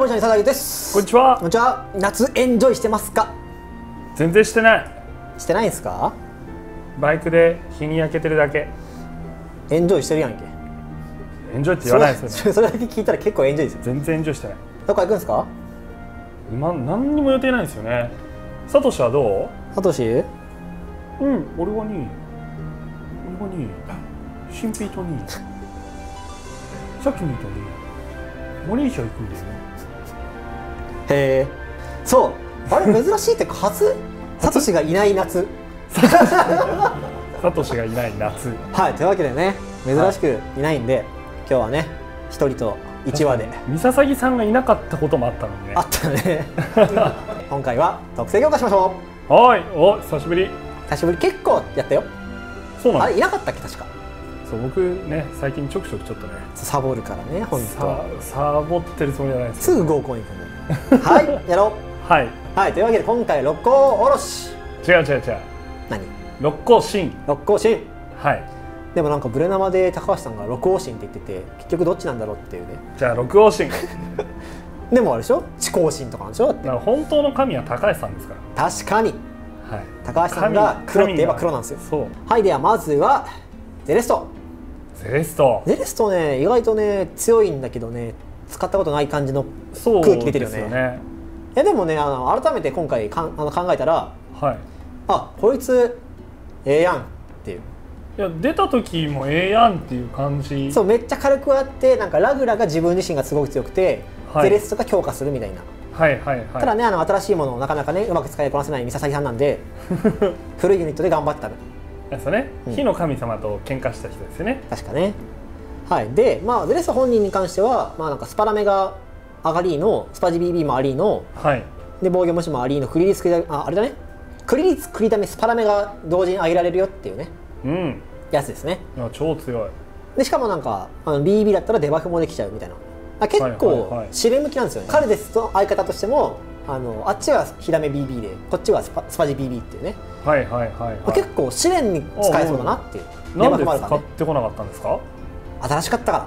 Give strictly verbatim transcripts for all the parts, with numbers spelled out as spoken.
こんにちは、佐々木です。 こんにちは。 こんにちは。夏エンジョイしてますか？ 全然してない。 してないんですか？ バイクで日に焼けてるだけ。 エンジョイしてるやんけ。 エンジョイって言わないですよね。 それだけ聞いたら結構エンジョイですよ。 全然エンジョイしてない。 どこか行くんですか？ 今何にも予定ないんですよね。サトシはどサトシ？ う？うん、俺はに俺はに新ピートにさっき見たにマレーシア行くんだよね。 へえ。そう。あれ珍しいって初サトシがいない夏。 サトシがいない夏。 はい。というわけでね、珍しくいないんで、はい、今日はね一人と一話で。 ミササギさんがいなかったこともあったのにね。 あったね。今回は特性強化しましょう。はい。お、久しぶり。 久しぶり。結構やったよ。 そうなん。 あれいなかったっけ確か。 そう、僕ね最近ちょくちょくちょっとねサボるからね。本当サボってるつもりじゃないです。 すぐ合コン行くの。はい、やろう。はいはいというわけで今回六甲おろし。 違う違う違う。 何？ 六甲新。 六甲新。 はい。 でもなんかブレ生で高橋さんが六甲新って言ってて、結局どっちなんだろうっていうね。 じゃあ六甲新。 でもあれでしょ、知甲新とかなんでしょ。だって本当の神は高橋さんですから。 確かに、 はい、 高橋さんが黒って言えば黒なんですよ。 そう。 はい、ではまずはゼレスト。 ゼレストゼレストね、意外とね強いんだけどね、使ったことない感じの空気出てるよ ね, よね。いやでもね、あの改めて今回かんあの考えたら、 はい、 あ、こいつええやんっていう。 いや出た時もええやんっていう感じ。 そう、めっちゃ軽くあって、なんかラグラが自分自身がすごく強くて、はい、ゼレストが強化するみたいな。 はいはいはい。 ただね、あの新しいものをなかなかねうまく使いこなせないミササギさんなんで古いユニットで頑張ってたの。 ですね、うん、火の神様と喧嘩した人ですよね。 確かね。はい。で、まあゼレスト本人に関しては、まあなんかスパラメが上がりのスパジ ビービー もありの、はい、で防御無視もありのクリリツクリダメ、ああれだね、クリリツクリダメスパラメが同時に上げられるよっていうね、うん、やつですね。 いや超強い。でしかもなんかあの ビービー だったらデバフもできちゃうみたいな。あ、結構試練向きなんですよね。彼ですと相方としても、あのあっちは火ダメ ビービー でこっちはスパ、スパジ ビービー っていうね。はいはいはい、はい、結構試練に使えそうだなっていう。 なんで使ってこなかったんですか？ 新しかったから。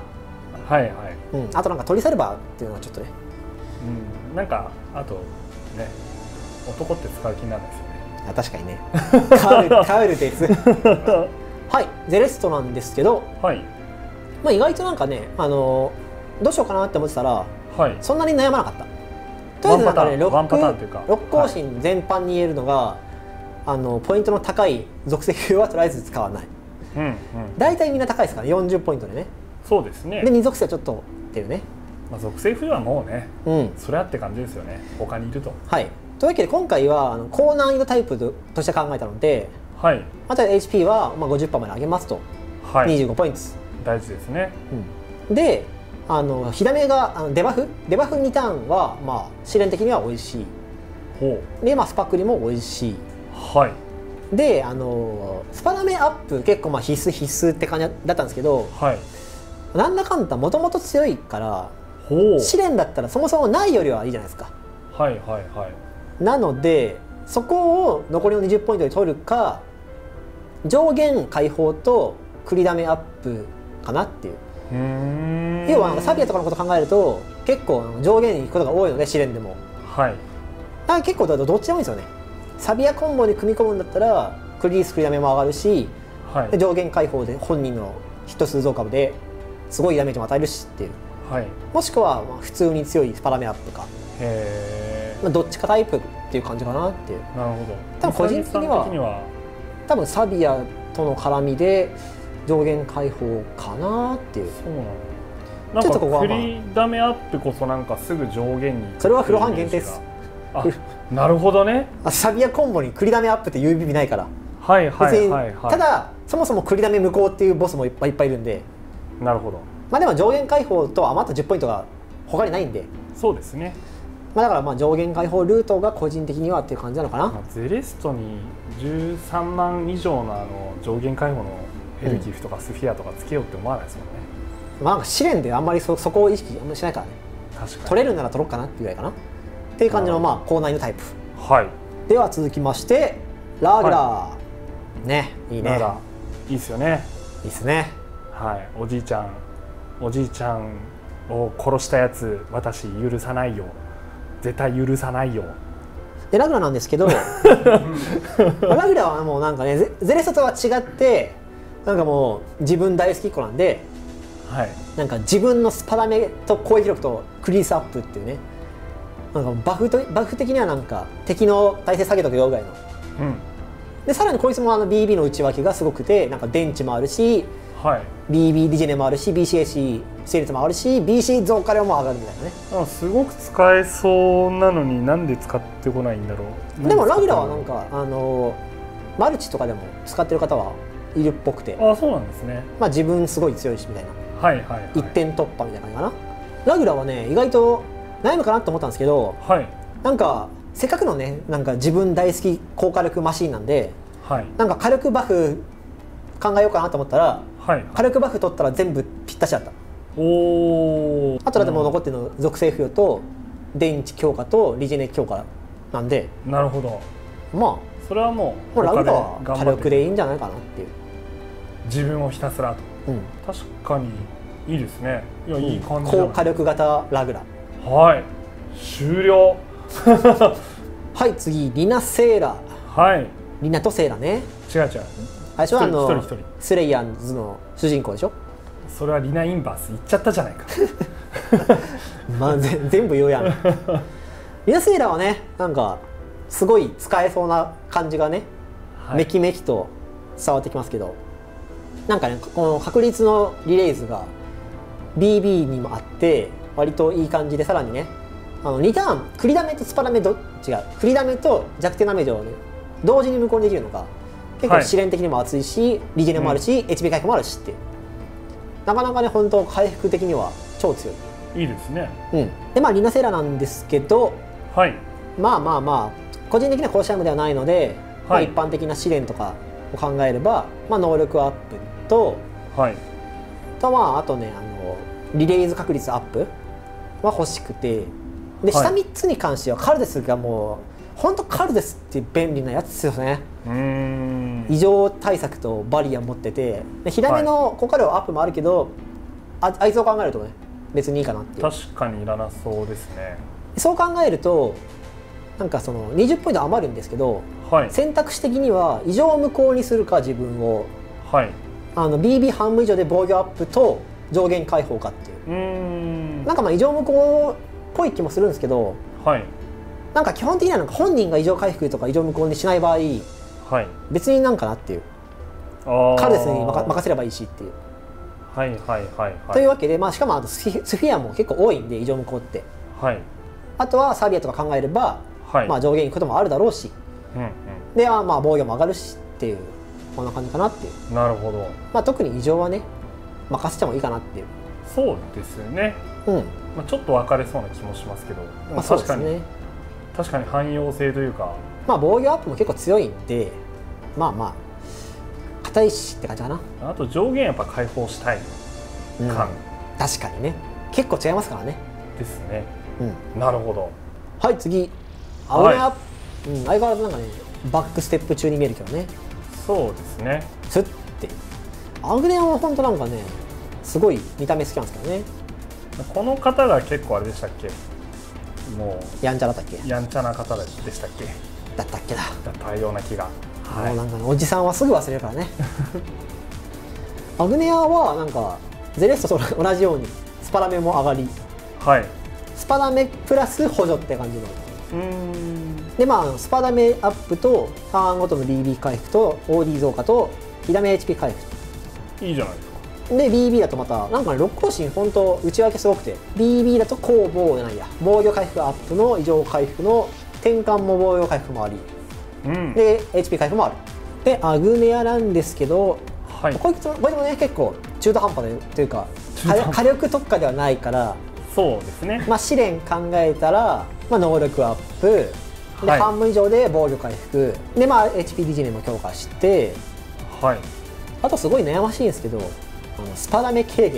はいはい、うん、あとなんかトリサルバーっていうのはちょっとね、 うん、なんかあとね、男って使う気になるんですよね。 あ、確かにね。カウル、カウルです。はい、ゼレストなんですけど、はい、まあ意外となんかね、あのどうしようかなって思ってたら、はい、そんなに悩まなかった。とりあえずなんかね、六甲新全般に言えるのが、はい、あのポイントの高い属性風はとりあえず使わない。うんうん、大体みんな高いですからよんじゅうポイントでね。そうですね。でに属性ちょっとっていうね。 まあ属性冬はもうね、うん、それあって感じですよね。他にいると。はい。 というわけで今回はあの高難易度タイプとして考えたので、はい。あとは エイチピー はまあ ごじゅっパーセント まで上げますと、はい、にじゅうごポイント。大事ですね。うん、で、あの火ダメがあのデバフデバフにターンはまあ試練的には美味しい。ほう。でまあスパクリも美味しい。はい。であのスパダメアップ結構まあ必須必須って感じだったんですけど、はい、なんだかんだもともと強いから試練だったらそもそもないよりはいいじゃないですか。はいはいはい。なのでそこを残りのにじゅうポイントで取るか、上限解放とクリダメアップかなっていう。うーん、要はなんかサビアとかのこと考えると結構上限に行くことが多いので試練でも。はい。だから結構どっちでもいいんですよね。サビアコンボに組み込むんだったらクリリースクリダメも上がるし、はい、上限解放で本人のヒット数増株ですごいダメージも与えるしっていう、はい、もしくはまあ普通に強いスパラメアップか、へ、まあ、どっちかタイプっていう感じかなっていう。なるほど。多分個人的には、は多分サビアとの絡みで上限解放かなっていう。そうなんだ。なんかここは、まあ、クリダメアップこそなんかすぐ上限に、それはフロハン限定です。あ、なるほどね。サビアコンボにクリダメアップっていう意味ないから。はいはいはいはい。ただそもそもクリダメ無効っていうボスもいっぱいいっぱいいるんで。なるほど。まあでも上限解放と余ったじゅっポイントが他にないんで。そうですね。まあだからまあ上限解放ルートが個人的にはっていう感じなのかな。まあ、ゼレストにじゅうさんまん以上のあの上限解放のヘルギフとかスフィアとかつけようって思わないですもんね。うん、まあなんか試練であんまり そ, そこを意識あんまりしないからね。確かに。取れるなら取ろうかなっていうぐらいかな。っていう感じのまあ高難易度タイプ。はい。では続きましてラーグラー、はい、ね、いいね。ラーグラーいいっすよね。いいっすね。はい。おじいちゃんおじいちゃんを殺したやつ私許さないよ、絶対許さないよ。 でラグラなんですけどラグラはもうなんかね ゼ, ゼレストとは違ってなんかもう自分大好きっ子なんで、はい、なんか自分のスパダメと攻撃力とクリースアップっていうね、なんかバフとバフ的にはなんか敵の耐性下げとくよぐらいの、うん、でさらにこいつもあの ビービー の内訳がすごくて、なんか電池もあるし、はい、ビービー リジェネもあるし ビーシーエーシー 成率もあるし ビーシー 増加量も上がるみたいなね。 あ、すごく使えそうなのになんで使ってこないんだろう。 でもラギラはなんかあのマルチとかでも使ってる方はいるっぽくて、 あ、そうなんですね。 まあ自分すごい強いしみたいな、 はいはいはい、 一点突破みたいな感じかな。ラギラはね意外と悩むかなと思ったんですけど、はい、なんかせっかくのねなんか自分大好き高火力マシーンなんで、はい、なんか火力バフ考えようかなと思ったら、はい、火力バフ取ったら全部ぴったしだった。おあとだってもう残ってるの属性付与と電池強化とリジェネ強化なんで、 なるほど。 まあそれはもうもうラグラは火力でいいんじゃないかなっていう。 自分をひたすらと、うん、確かにいいですね。いや、いい感じじゃない。 高火力型ラグラ。 はい、終了はい、次リナセーラ。はい、リナとセーラね。 違う違う、 最初はあのスレイヤーズの主人公でしょ。 それはリナインバース言っちゃったじゃないかまあ全部言うやんリナセーラーはねなんかすごい使えそうな感じがね、はい、メキメキと伝わってきますけど、なんかねこの確率のリレーズが ビービー にもあって割といい感じで、さらにねあのにターンクリダメとスパダメど違うクリダメと弱点ダメージを、ね、同時に無効にできるのが結構試練的にも熱いし、はい、リジェネもあるし、うん、エイチピー 回復もあるしってなかなかね本当回復的には超強い。 いいですね。 うん、でまあリナセーラなんですけど、はい、まあまあまあ個人的なコロシアムではないので、はい、まあ、一般的な試練とかを考えれば、まあ、能力アップと、はい、とまああとねあのリレーズ確率アップは欲しくて、で下みっつに関してはカルデスがもう本当カルデスって便利なやつですよね。うーん、異常対策とバリア持ってて、で火ダメの効果量アップもあるけど、はい、あ, あいつを考えるとね別にいいかなっていう。 確かにいらなそうですね。 そう考えるとなんかそのにじゅっポイント余るんですけど、はい、選択肢的には異常無効にするか自分を、はい、あの ビービー 半分以上で防御アップと上限解放かっていう、うーんなんかまあ異常無効っぽい気もするんですけど、はい、なんか基本的にはなんか本人が異常回復とか異常無効にしない場合、はい、別になんかなっていう、カルデスに任せればいいしっていう。はいはいはいはい、というわけで、まあ、しかもあとスフィアも結構多いんで異常無効って、はい、あとはサビアとか考えれば、はい、まあ上限いくこともあるだろうし、うんうん、でまあ防御も上がるしっていうこんな感じかなっていう。なるほど。まあ特に異常はね任せてもいいかなっていう。そうですよね。うん。まあちょっと分かれそうな気もしますけど、まあ確かに、ね、確かに汎用性というか、まあ防御アップも結構強いんで、まあまあ硬いしって感じかな。あと上限やっぱ解放したい感、うん、確かにね結構違いますからね。ですね。うん。なるほど。はい次アウネア、はい、うん、相変わらずなんかねバックステップ中に見えるけどね。そうですね。スッてアグネアは本当なんかねすごい見た目好きなんですけどね。この方が結構あれでしたっけ、もうやんちゃだったっけ、やんちゃな方でしたっけ、だったっけだだったような気が、はい、もうなんか、ね、おじさんはすぐ忘れるからねアグネアはなんかゼレストと同じようにスパダメも上がり、はい、スパダメプラス補助って感じの。うーんでまあスパダメアップとターンごとの ビービー 回復と オーディー 増加と火ダメ エイチピー 回復。いいじゃないですか。で ビービー だとまたなんかね六甲身本当内訳すごくて ビービー だと攻防じゃないや防御回復アップの異常回復の転換も防御回復もあり、うん、で エイチピー 回復もある。でアグネアなんですけど、はい、こいつこれもね結構中途半端でというか火力特化ではないから、そうですね、まあ試練考えたら、まあ、能力アップで、はい、半分以上で防御回復で、まあ、エイチピー リジェネも強化して、はい、あとすごい悩ましいんですけどあのスパダメ軽減、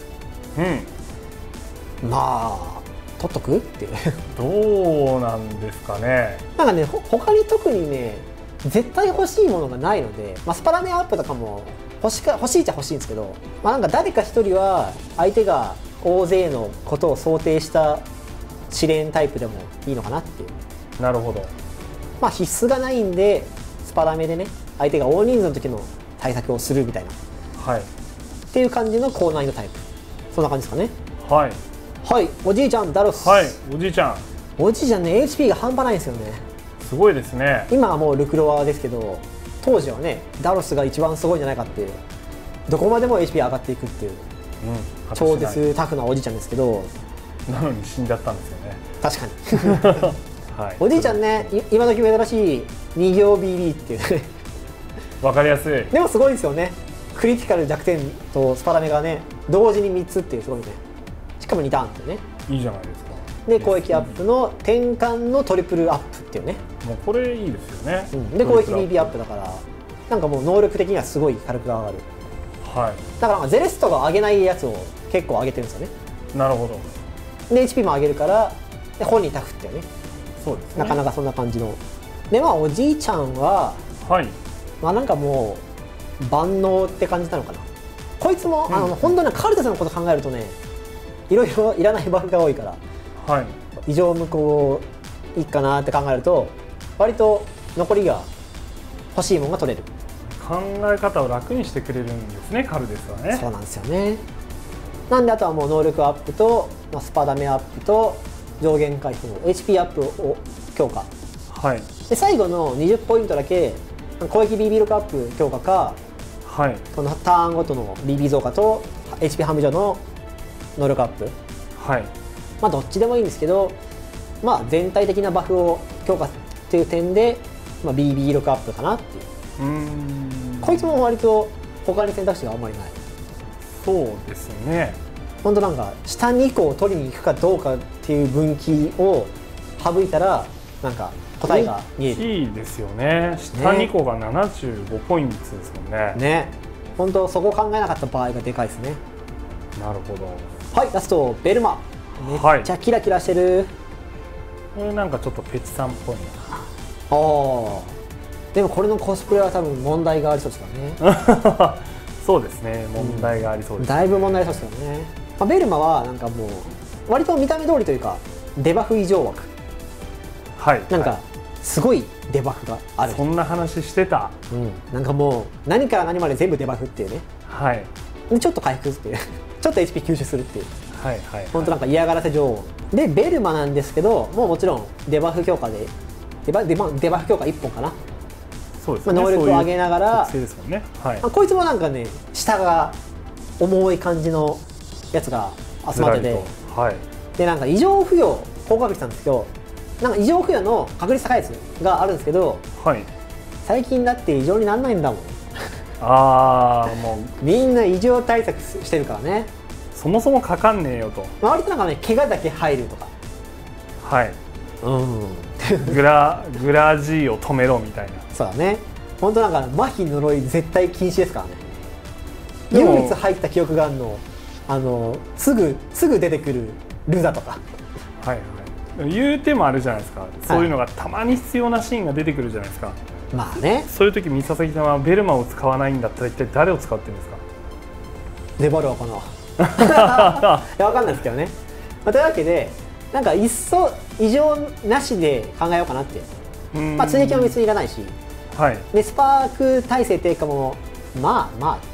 うん、まあ取っとくってどうなんですかね。なんかね他に特にね絶対欲しいものがないので、まあ、スパダメアップとかも欲しか欲しいっちゃ欲しいんですけど、まあ、なんか誰か一人は相手が大勢のことを想定した試練タイプでもいいのかなっていう。 なるほど。 まあ必須がないんでスパダメでね相手が大人数の時の対策をするみたいな、 はい、 っていう感じの高難易度タイプ。そんな感じですかね。 はいはい。おじいちゃんダロス。 はい。おじいちゃんおじいちゃんね エイチピー が半端ないんですよね。 すごいですね。 今はもうルクロワですけど当時はねダロスが一番すごいんじゃないかっていう、どこまでも エイチピー 上がっていくっていう、うん、超絶タフなおじいちゃんですけど、 なのに死んじゃったんですよね。 確かに、はい、おじいちゃんね今時珍しいに行 ビービー っていうねわかりやすい。 でもすごいですよね。クリティカル弱点とスパダメがね同時にみっつっていうすごいね。しかもにターンっていうね。 いいじゃないですか。 で攻撃アップの転換のトリプルアップっていうね。 もうこれいいですよね、 うん、で攻撃 ビービー アップだからなんかもう能力的にはすごい火力が上がる。 はい、 だからゼレストが上げないやつを結構上げてるんですよね。 なるほど。 で エイチピー も上げるからで本人タフっていうね。 そうですね。 なかなかそんな感じの。でまあおじいちゃんは、 はい、 まあなんかもう万能って感じなのかな。こいつも、うん、あの本当にカルタスのこと考えるとねいろいろいらないバフが多いから、はい、異常無効いいかなって考えると割と残りが欲しいものが取れる。 考え方を楽にしてくれるんですねカルデスはね。 そうなんですよね。なんであとはもう能力アップと、まあ、スパダメアップと上限回復 エイチピー アップを強化、はい、で最後のにじゅうポイントだけ攻撃 ビービー 力アップ強化か、はい、このターンごとの ビービー 増加と エイチピー 半分以上の能力アップ、はい、まあどっちでもいいんですけど、まあ、全体的なバフを強化っていう点で、まあ、ビービー 力アップかなっていう。うーんこいつも割と他に選択肢があんまりない。 そうですね。 本当なんか下にこを取りに行くかどうかっていう分岐を省いたらなんか答えが見える。 大きいですよね。下にこがななじゅうごポイントですもんね。 ね。本当そこを考えなかった場合がでかいですね。 なるほど。 はい、ラストベルマ。めっちゃキラキラしてる。はい、 これなんかちょっとペチさんっぽいな。 ああ。でもこれのコスプレは多分問題がありそうですからね。 そうですね、問題がありそうです、 ね、うん、だいぶ問題ありそうですよね。まあ、ベルマはなんかもう割と見た目通りというかデバフ異常枠、はい、なんかすごいデバフがある。 そんな話してた、 うん、なんかもう何から何まで全部デバフっていうね、はい、でちょっと回復っていうちょっと エイチピー 吸収するっていう、はいはいはい、本当なんか嫌がらせ女王でベルマなんですけど、もうもちろんデバフ強化でデバ、デバ、デバフ強化いっぽんかな。そうですね、まあ、能力を上げながら、ね、はい、こいつもなんかね下が重い感じのやつが集まってて、はい、でなんか異常付与効果率なんですけど、なんか異常付与の確率高いやつがあるんですけど、はい、最近だって異常にならないんだもん。ああもうみんな異常対策してるからね。 そもそもかかんねえよと。 割となんかね怪我だけ入るとか、はい、うんグラグラ G を止めろみたいな。 そうだね。本当なんか麻痺呪い絶対禁止ですからね。唯一入った記憶があるの、あのすぐすぐ出てくるルザとか。 はいはい。言うてもあるじゃないですか。そういうのがたまに必要なシーンが出てくるじゃないですか。 まあね。 そういう時三佐々木さんはベルマを使わないんだったら一体誰を使ってるんですか。 デバルアかな。いやわかんないですけどね。まあ、というわけでなんかいっそ異常なしで考えようかなって。まあ追撃も別にいらないし。はい、でスパーク耐性低下もまあまあって、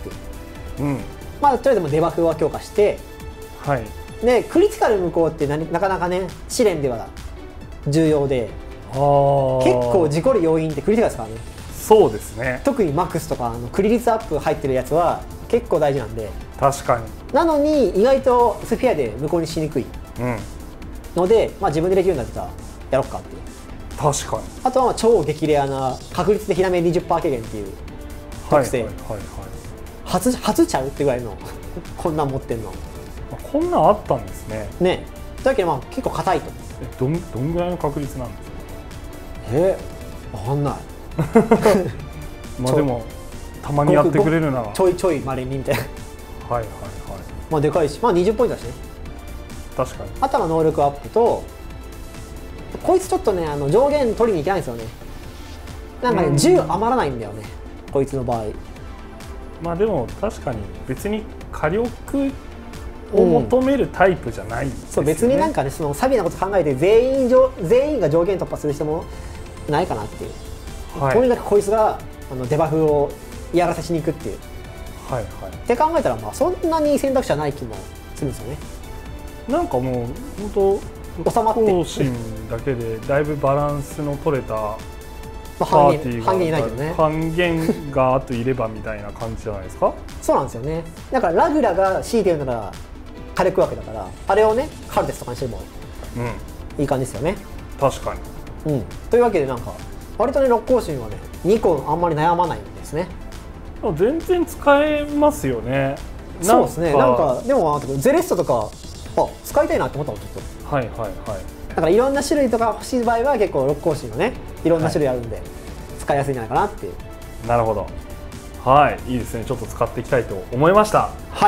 うん、まあとりあえずもデバフは強化して、はい、でクリティカル無効ってななかなかね試練では重要で、結構事故る要因ってクリティカルですからね。 そうですね。 特にマックスとかあのクリ率アップ入ってるやつは結構大事なんで。 確かに。 なのに意外とスフィアで無効にしにくいので、うん、まあ自分でできるんだったらやろっかっていう。確かに。あとは超激レアな確率でヒラメ にじゅっパーセント 軽減っていう特性、初初ちゃうってぐらいのこんなん持ってんの。 こんなんあったんですね。 ね。だけどまあ結構硬いと。 えどんどんぐらいの確率なんですか。 えー、わかんない。 まあでもたまにやってくれるならちょいちょいまれにみたいな。はいはいはい。まあでかいし、まあにじゅうポイントだしね。確かに。あとは能力アップと。こいつちょっとねあの上限取りに行けないんですよね。なんかねじゅう余らないんだよねこいつの場合。 まあでも確かに別に火力を求めるタイプじゃないんですよね。 そう別になんかねそのサビなこと考えて全員上全員が上限突破する人もないかなっていう、はい、とにかくこいつがあのデバフを嫌がらせしに行くっていう、はいはい、って考えたらまあそんなに選択肢はない気もするんですよね。 なんかもう本当収まって方針だけでだいぶバランスの取れたパーティーが、 半減いないけどね、 半減があといればみたいな感じじゃないですか。 そうなんですよね。だからラグラが強いて言うなら火力わけだから、あれをねカルテスとかにしてもいい感じですよね。 うん、確かに、うん、というわけでなんか割とね六甲神はねにこあんまり悩まないんですね。 全然使えますよね。 そうですね。なんかでもゼレストとかあ使いたいなって思ったもんちょっと。 はいはいはい。 だからいろんな種類とか欲しい場合は結構六甲神のねいろんな種類あるんで、はい、使いやすいんじゃないかなっていう。 なるほど。はい、いいですね。ちょっと使っていきたいと思いました。 はい。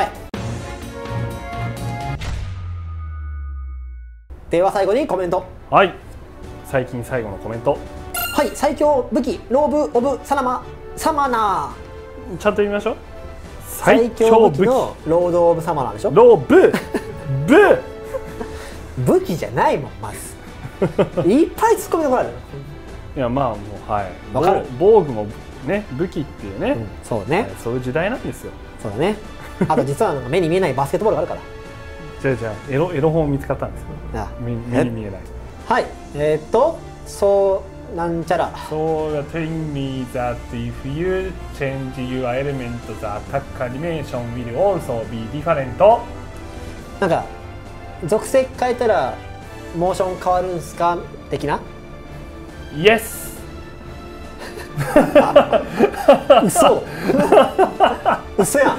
では最後にコメント。 はい。最近最後のコメント。 はい、最強武器ローブ・オブ・サナマサマナー。ちゃんと言いましょう。 最強武器のロード・オブ・サマナーでしょ。 ローブブ武器じゃないもんまずいっぱい突っ込みどころある。 いやまあもうはいわかる。 防具もね武器っていうね、うん、 そうね、はい、 そういう時代なんですよ。 そうだね。あと実はなんか目に見えないバスケットボールがあるからじゃあじゃあエロエロ本見つかったんですよ。あ目に見えない。 はい、えー、っとそうなんちゃら。 So the telling me that if you change your element, the attack animation will also be different. なんか属性変えたらモーション変わるんすか的な。 Yes 嘘嘘やん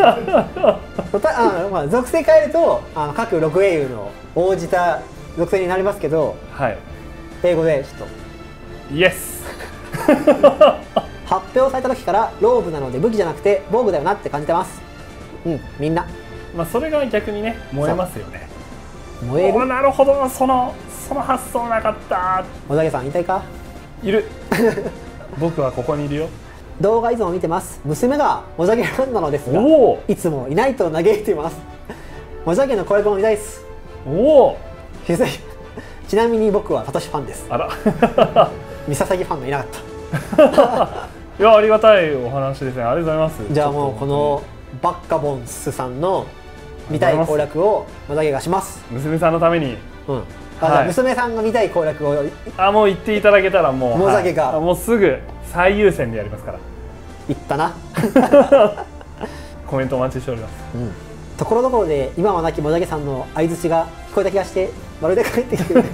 あ、まあ、属性変えるとあの各ろく英雄の応じた属性になりますけど、 はい、 英語でちょっと Yes 発表された時からローブなので武器じゃなくて防具だよなって感じてます。うんみんな。 まあそれが逆にね燃えますよね。 燃える。 なるほど、そのその発想なかった。 小竹さん言いたいか。 いる僕はここにいるよ。 動画いつも見てます。娘が小竹ファンなのですがいつもいないと嘆いています。小竹の声コン見たいです。 おおちなみに僕はサトシファンです。 あらミササギファンがいなかったいやありがたいお話ですね。ありがとうございます。 じゃあもうこのバッカボンスさんの見たい攻略を小竹がします。 娘さんのために。 うん。あ、はい、娘さんが見たい攻略をあもう言っていただけたらもう小竹が、 はい、もうすぐ最優先でやりますから。 言ったなコメントお待ちしております。 うん。ところどころで今は亡き小竹さんの相槌が聞こえた気がしてまるで帰ってきてる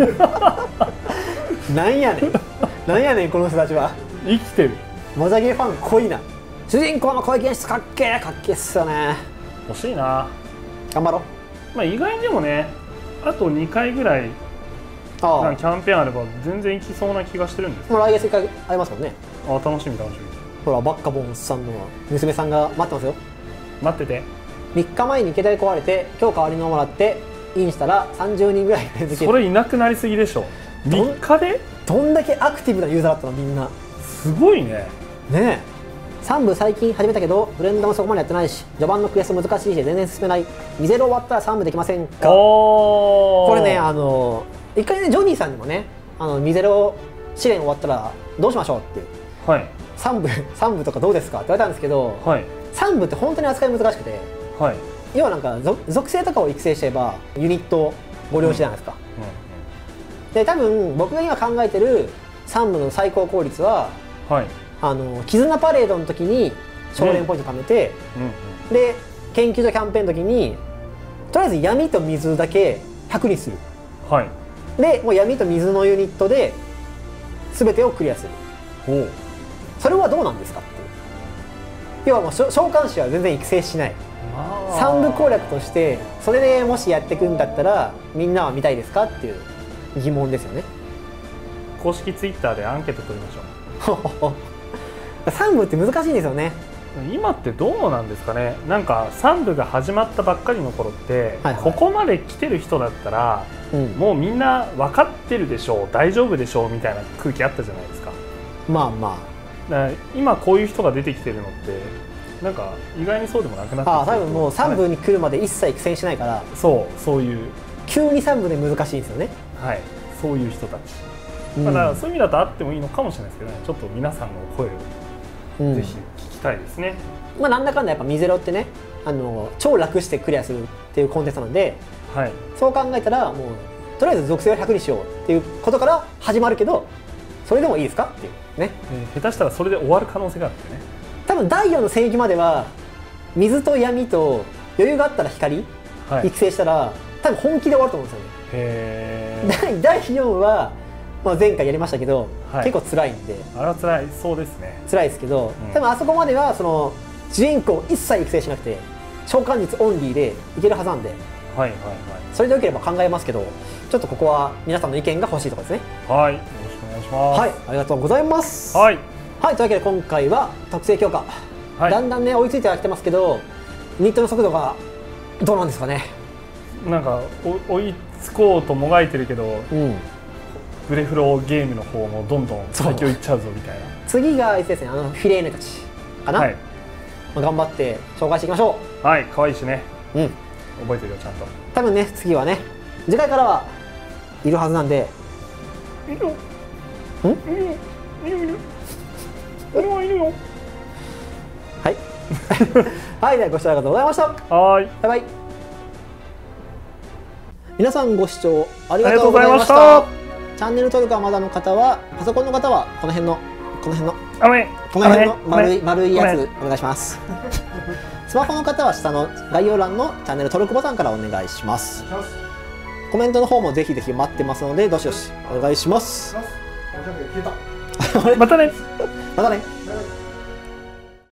なんやねんなんやねんこの人たちは。 生きてる。 小竹ファン濃いな。主人公の声演出かっけーかっけーっすよね。 欲しいな。 頑張ろう。 まあ意外にでもねあとにかいぐらいあなんかキャンペーンあれば全然いきそうな気がしてるんです。 もう来月いっかいありますもんね。 あ楽しみ楽しみ。 ほらバッカボンさんの娘さんが待ってますよ。 待ってて。 みっかまえに携帯壊れて今日代わりのもらってインしたらさんじゅうにんぐらいそれいなくなりすぎでしょ。みっかでどんだけアクティブなユーザーだったのみんな。 すごいね。 ねえさん部最近始めたけどブレンドもそこまでやってないし序盤のクエスト難しいし全然進めない。にゼロ終わったらさん部できませんか。これねあの一回ねジョニーさんにもねあのにゼロ試練終わったらどうしましょうって、はい、さん部さん部とかどうですかって言われたんですけど、はい、さん部って本当に扱い難しくて、はい、要はなんか属性とかを育成してればユニットご了承じゃないですか。うんうんうん、で多分僕が今考えてるさん部の最高効率は、はい、あの絆パレードの時に少年ポイント貯めて、うんうんうん、で研究所キャンペーンの時にとりあえず闇と水だけひゃくにする、はい、でもう闇と水のユニットで全てをクリアする。おそれはどうなんですかっていう。要はもう召喚師は全然育成しない。さん部攻略としてそれでもしやっていくんだったらみんなは見たいですかっていう疑問ですよね。 公式ツイッターでアンケート取りましょうさん部って難しいんですよね。 今ってどうなんですかね。なんかさん部が始まったばっかりの頃って、はいはい、ここまで来てる人だったら、うん、もうみんな分かってるでしょう大丈夫でしょうみたいな空気あったじゃないですか。 まあまあだから今こういう人が出てきてるのってなんか意外にそうでもなくなってきて、 ああ多分もうさん部に来るまで一切苦戦しないから、 そうそういう急にさん部で難しいんですよね。 はい、そういう人たち、うん、だからそういう意味だとあってもいいのかもしれないですけどね、ちょっと皆さんの声をぜひ聞きたいですね。 うん、まあなんだかんだやっぱミゼロってね、あの超楽してクリアするっていうコンテンツなんで、はい、そう考えたらもうとりあえず属性をひゃくにしようっていうことから始まるけど、それでもいいですかっていうね、 えー、下手したらそれで終わる可能性があってね。 多分だいよんの戦役までは水と闇と余裕があったら光、はい、育成したら多分本気で終わると思うんですよね。へー。だいよんは、まあ、前回やりましたけど、はい、結構辛いんで、 あれは辛い、そうですね、 辛いですけど、うん、多分あそこまではその主人公一切育成しなくて召喚術オンリーでいけるはずなんで、はいはいはい、それでよければ考えますけど、ちょっとここは皆さんの意見が欲しいところですね。 はい、よろしくお願いします。 はい、ありがとうございます。 はい、 はい、というわけで今回は特性強化、はい、だんだんね追いついてはきてますけど、ユニットの速度がどうなんですかね。 なんか追いつこうともがいてるけど、うん、グレフローゲームの方もどんどん先をいっちゃうぞみたいな。 次があれですね、あのフィレーヌたちかな、はい、まあ頑張って紹介していきましょう。はい、可愛いしね、うん、覚えてるよちゃんと。 多分ね次はね次回からはいるはずなんで。いるよ、ん、いるよ、いるよ、いるよ、俺はいるよ。はいはい、ではご視聴ありがとうございました。はい、バイバイ。皆さんご視聴ありがとうございました。チャンネル登録がまだの方は、パソコンの方はこの辺のこの辺のこの辺の丸い丸いやつお願いします。スマホの方は下の概要欄のチャンネル登録ボタンからお願いします。コメントの方もぜひぜひ待ってますので、どしどしお願いします。またね。またね。